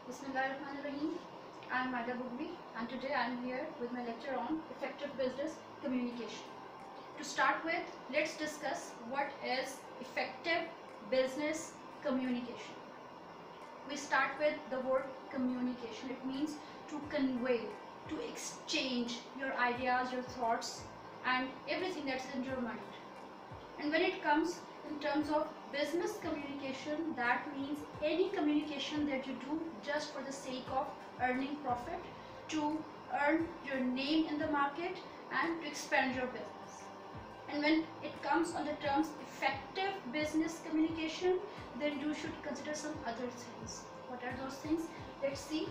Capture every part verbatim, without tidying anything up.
Bismillahirrahmanirrahim. I am Maida Bugbi and today I am here with my lecture on effective business communication. To start with, let's discuss what is effective business communication. We start with the word communication. It means to convey, to exchange your ideas, your thoughts and everything that's in your mind. And when it comes in terms of business communication, that means any communication that you do just for the sake of earning profit, to earn your name in the market and to expand your business. And when it comes on the terms effective business communication, then you should consider some other things. What are those things? Let's see.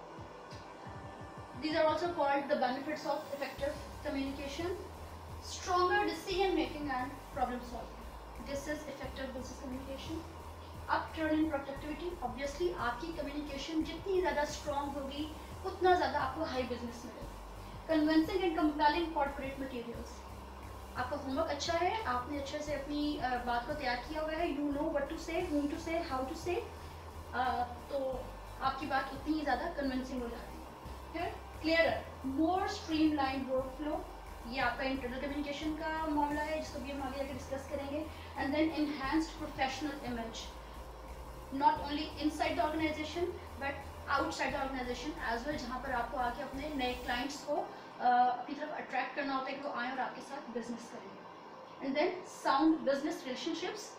These are also called the benefits of effective communication. Stronger decision making and problem solving. This is effective business communication. Upturn in productivity. Obviously आपकी communication जितनी ज़्यादा strong होगी उतना ज़्यादा आपको high business मिलेगा. Convincing and compelling corporate materials. आपका homework अच्छा है, आपने अच्छे से अपनी बात को तैयार किया हुआ है. You know what to say, whom to say, how to say. तो आपकी बात उतनी ज़्यादा convincing हो जाती है. फिर clearer, more streamlined workflow. ये आपका इंटरनल कम्युनिकेशन का मामला है जिसको भी हम आगे जाके डिस्कस करेंगे. And then enhanced professional image, not only inside the organisation but outside the organisation as well, जहाँ पर आपको आके अपने नए क्लाइंट्स को अपनी तरफ अट्रैक्ट करना होता है कि वो आए और आपके साथ बिजनेस करें. And then sound business relationships,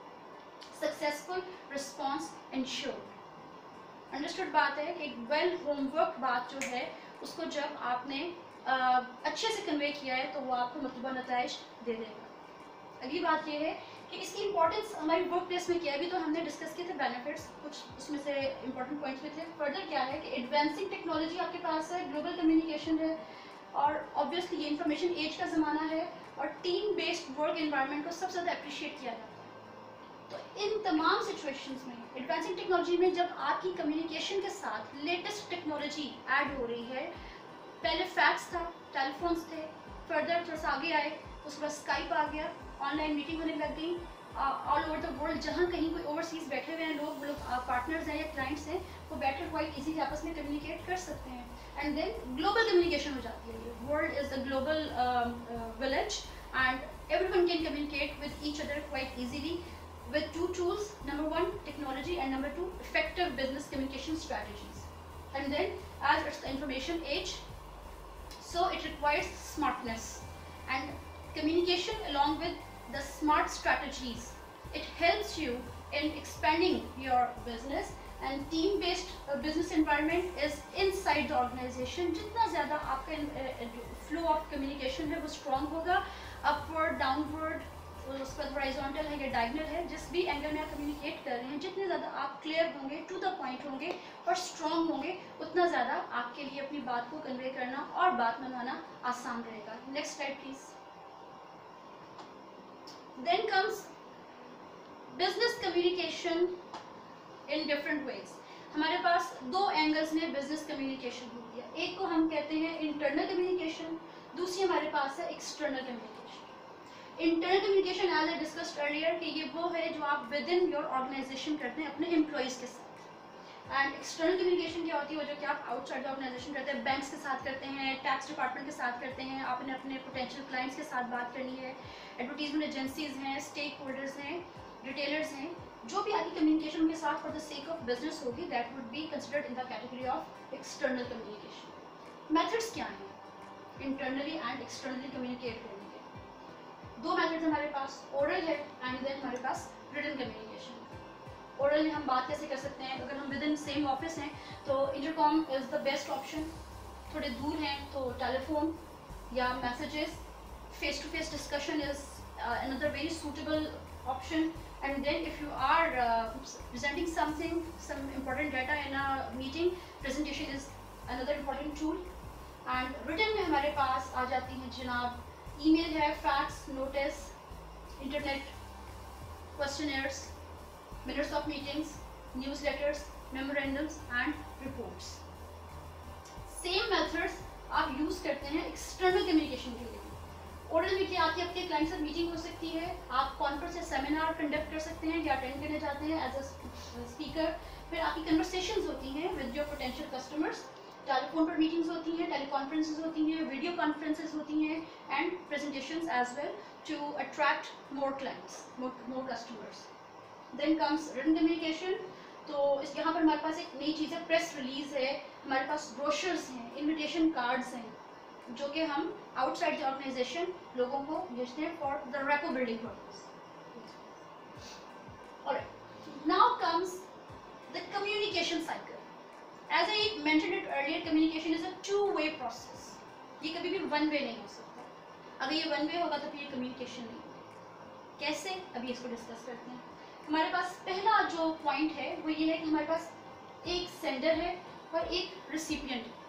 successful response ensured. Understood बात है कि वेल होमवर्क बात जो है उसको जब आपने Uh, अच्छे से कन्वे किया है तो वो आपको मतलूबा नताइज दे देगा. अगली बात ये है कि इसकी इंपॉर्टेंस हमारी वर्क प्लेस में क्या है. अभी तो हमने डिस्कस किए थे बेनिफिट्स, कुछ उसमें से इंपॉर्टेंट पॉइंट्स भी थे. फर्दर क्या है कि एडवांसिंग टेक्नोलॉजी आपके पास है, ग्लोबल कम्युनिकेशन है और ऑब्वियसली ये इंफॉर्मेशन एज का ज़माना है और टीम बेस्ड वर्क एनवायरनमेंट को सबसे ज़्यादा अप्रिशिएट किया जाता है. तो इन तमाम सिचुएशंस में एडवांसिंग टेक्नोलॉजी में जब आपकी कम्युनिकेशन के साथ लेटेस्ट टेक्नोलॉजी ऐड हो रही है, पहले फैक्स था, टेलीफोन्स थे, फर्दर थोड़ा सा आगे आए, उसके बाद स्काइप आ गया, ऑनलाइन मीटिंग होने लग गई ऑल ओवर द वर्ल्ड. जहाँ कहीं कोई ओवरसीज बैठे हुए हैं लोग, वो लोग पार्टनर्स हैं या क्लाइंट्स हैं, वो बैठकर क्वाइट इजीली आपस में कम्युनिकेट कर सकते हैं. एंड देन ग्लोबल कम्युनिकेशन हो जाती है. World is a global village and everyone can communicate with each other quite easily with two tools. Number one, technology, and number two, effective business communication strategies. And then, as it's the information age, so it requires smartness and communication along with the smart strategies. It helps you in expanding your business, and team based uh, business environment is inside the organization. जितना ज़्यादा आपका flow of communication है वो strong होगा, upward, downward, उस पर horizontal है या डायगोनल है, जिस भी एंगल में आप कम्युनिकेट कर रहे हैं, जितने ज़्यादा आप क्लियर होंगे, टू द पॉइंट होंगे और स्ट्रॉन्ग होंगे, उतना ज़्यादा आपके लिए अपनी बात को कन्वे करना और बात मनवाना आसान रहेगा. Next slide please. Then comes business communication in different ways. हमारे पास दो एंगल्स में बिजनेस कम्युनिकेशन होती है. एक को हम कहते हैं इंटरनल कम्युनिकेशन, दूसरी हमारे पास है external communication. Internal communication as I discussed earlier कि ये वो है जो आप विद इन योर ऑर्गेनाइजेशन करते हैं अपने एम्प्लॉयज़ के साथ. एंड एक्सटर्नल कम्युनिकेशन क्या होती है, वो जो कि आप आउटसाइड ऑर्गेनाइजेशन करते हैं, बैंक्स के साथ करते हैं, टैक्स डिपार्टमेंट के साथ करते हैं, आपने अपने पोटेंशियल क्लाइंट्स के साथ बात करनी है, एडवर्टीजमेंट एजेंसीज हैं, स्टेक होल्डर्स हैं, रिटेलर्स हैं, जो भी आपकी कम्युनिकेशन उनके साथ for the sake of business होगी, that would be considered in the category of external communication. Methods क्या हैं इंटरनली एंड एक्सटर्नली कम्युनिकेट करने? दो मेथड हमारे पास, ओरल है एंड देन हमारे पास रिटन कम्युनिकेशन. ओरल में हम बात कैसे कर सकते हैं, अगर हम विद इन सेम ऑफिस हैं तो intercom is the best option. थोड़े दूर हैं तो टेलीफोन या messages. Face to face discussion is another very suitable option. And then if you are presenting something, some important data in a meeting, presentation is another important tool. And written में हमारे पास आ जाती हैं जनाब email है, fax, notice, internet, questionnaires, minutes of meetings, newsletters, memorandums and reports. Same methods आप use करते हैं एक्सटर्नल कम्युनिकेशन के लिए. ओरल मीटिंग आपकी आपके क्लाइंट से मीटिंग हो सकती है, आप कॉन्फ्रेंस या सेमिनार कंडक्ट कर सकते हैं या अटेंड करने जाते हैं एज अ स्पीकर। फिर आपकी कन्वर्सेशंस होती हैं with your potential customers, telephone पर मीटिंग्स होती हैं, टेलीकॉन्फ्रेंसेस होती हैं, वीडियो कॉन्फ्रेंसेस होती हैं and presentations as well to attract more clients, more customers. Then comes written communication. तो इस यहाँ पर हमारे पास एक नई चीज़ है, प्रेस रिलीज है, हमारे पास ब्रोशर्स हैं, इन्विटेशन कार्ड्स हैं, जो कि हम आउटसाइड द ऑर्गेनाइजेशन लोगों को भेजते हैं for the rapport building purpose. Alright, now comes the communication cycle. As I mentioned it earlier, communication is a two way process. ये कभी भी वन वे नहीं हो सकता। अगर ये वन वे होगा तो फिर ये कम्युनिकेशन नहीं होगा। कैसे, अभी इसको डिस्कस करते हैं। हमारे पास पहला जो पॉइंट है वो ये है कि हमारे पास एक सेंडर है और एक रिसिपिएंट है।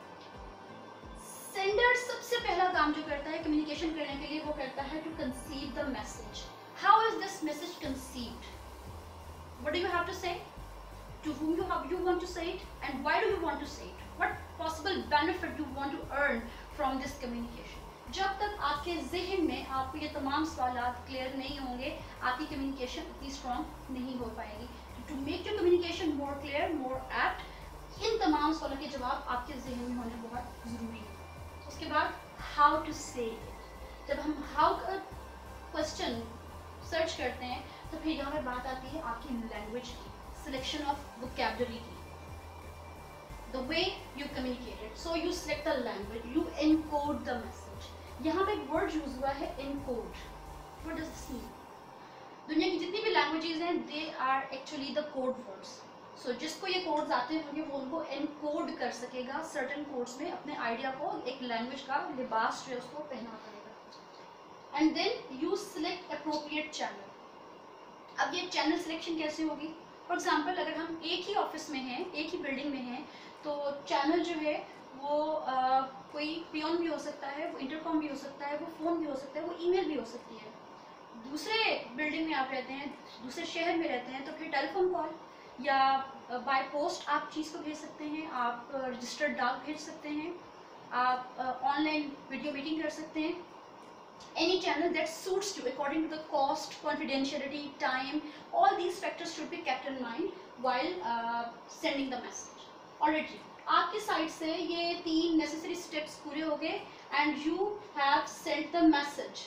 सेंडर सबसे पहला काम जो करता है कम्युनिकेशन करने के लिए, वो करता है to conceive the message. How is this message conceived? What do you have to say? To whom you have you want to say it, and why do you want to say it? What possible benefit you want to earn from this communication? जब तक आपके जहन में आपको ये तमाम सवालात clear नहीं होंगे, आपकी कम्युनिकेशन इतनी स्ट्रॉन्ग नहीं हो पाएगी। To make your communication more clear, more apt, इन तमाम सवालों के जवाब आपके जहन में होने बहुत ज़रूरी है। उसके बाद हाउ टू से इट। जब हम हाउ का क्वेश्चन सर्च करते हैं तो फिर यहाँ पर बात आती है आपकी लैंग्वेज की, सिलेक्शन ऑफ वोकैबुलरी की, the way you communicated. So you select the language, you encode the message. यहाँ पे एक वर्ड यूज हुआ है encode. What does this mean? दुनिया की जितनी भी लैंग्वेजेस हैं they are actually the code words. So जिसको ये कोड्स आते होंगे वो उनको एनकोड कर सकेगा सर्टेन कोड्स में, अपने आइडिया को, एक लैंग्वेज का लिबास जो है उसको पहना करेगा। And then you select appropriate channel. अब ये चैनल सिलेक्शन कैसे होगी? फॉर एग्जाम्पल, अगर हम एक ही ऑफिस में हैं, एक ही बिल्डिंग में हैं, तो चैनल जो है वो आ, कोई पियोन भी हो सकता है, वो इंटरकॉम भी हो सकता है, वो फ़ोन भी हो सकता है, वो ईमेल भी हो सकती है। दूसरे बिल्डिंग में आप रहते हैं, दूसरे शहर में रहते हैं, तो फिर टेलीफोन कॉल या बाय पोस्ट आप चीज़ को भेज सकते हैं, आप रजिस्टर्ड डाक भेज सकते हैं, आप ऑनलाइन वीडियो मीटिंग कर सकते हैं। Any channel that suits you according to the cost, confidentiality, time, all these factors should be kept in mind while uh, sending the message. Already, आपकी साइड से ये तीन necessary steps पूरे हो गए and you have sent the message.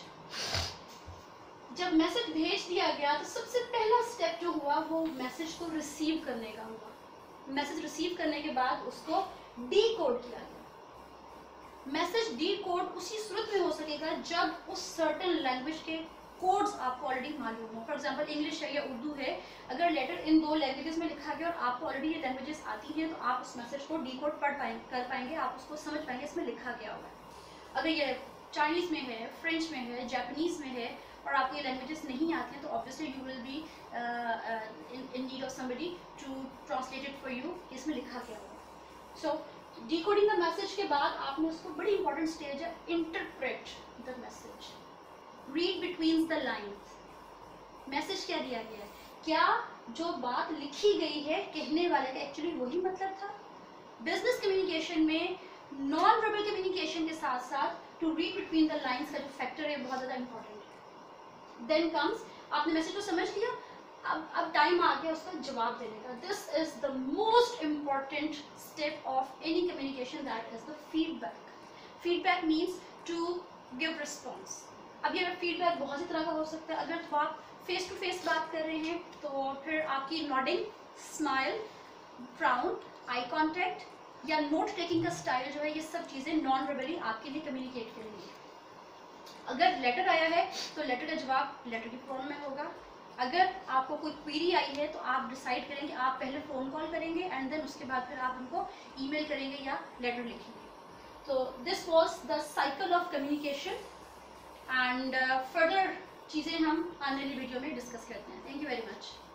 जब message भेज दिया गया तो सबसे पहला स्टेप जो हुआ वो मैसेज को रिसीव करने का हुआ। मैसेज रिसीव करने के बाद उसको डीकोड किया गया। मैसेज डी कोड उसी सूरत में हो सकेगा जब उस सर्टेन लैंग्वेज के कोड्स आपको ऑलरेडी मालूम हो। फॉर एग्जांपल, इंग्लिश है या उर्दू है, अगर लेटर इन दो लैंग्वेजेस में लिखा गया और आपको ऑलरेडी ये लैंग्वेजेस आती हैं तो आप उस मैसेज को डी कोड पढ़ पाएंगे, कर पाएंगे, आप उसको समझ पाएंगे इसमें लिखा गया हुआ है। अगर ये चाइनीज़ में है, फ्रेंच में है, जापानीज़ में है और आपको ये लैंग्वेजेस नहीं आती हैं तो obviously you will be in need of somebody to translate it for you, इसमें लिखा गया हुआ। सो डिकोडिंग द मैसेज के बाद आपने उसको, बड़ी इंपॉर्टेंट स्टेज है, interpret the message, read between the lines. Message क्या दिया गया है, क्या जो बात लिखी गई है कहने वाले का एक्चुअली वही मतलब था? बिजनेस कम्युनिकेशन में नॉन वर्बल कम्युनिकेशन के साथ साथ to read between the lines का जो फैक्टर है बहुत ज़्यादा इंपॉर्टेंट है। देन कम्स, आपने मैसेज को समझ लिया, अब अब टाइम आ गया उसका जवाब देने का। This is the most important step of any communication, that is the feedback. Feedback means to give response. अब ये फीडबैक बहुत सी तरह का हो सकता है। अगर तो आप फेस टू फेस बात कर रहे हैं तो फिर आपकी nodding, smile, frown, eye contact या नोट टेकिंग का स्टाइल जो है, ये सब चीज़ें नॉन वर्बली आपके लिए कम्युनिकेट करेंगी। अगर लेटर आया है तो लेटर का जवाब लेटर की फॉर्म में होगा। अगर आपको कोई क्वेरी आई है तो आप डिसाइड करेंगे, आप पहले फ़ोन कॉल करेंगे एंड देन उसके बाद फिर आप उनको ईमेल करेंगे या लेटर लिखेंगे। तो this was the cycle of communication and further चीज़ें हम आने वाली वीडियो में डिस्कस करते हैं। Thank you very much.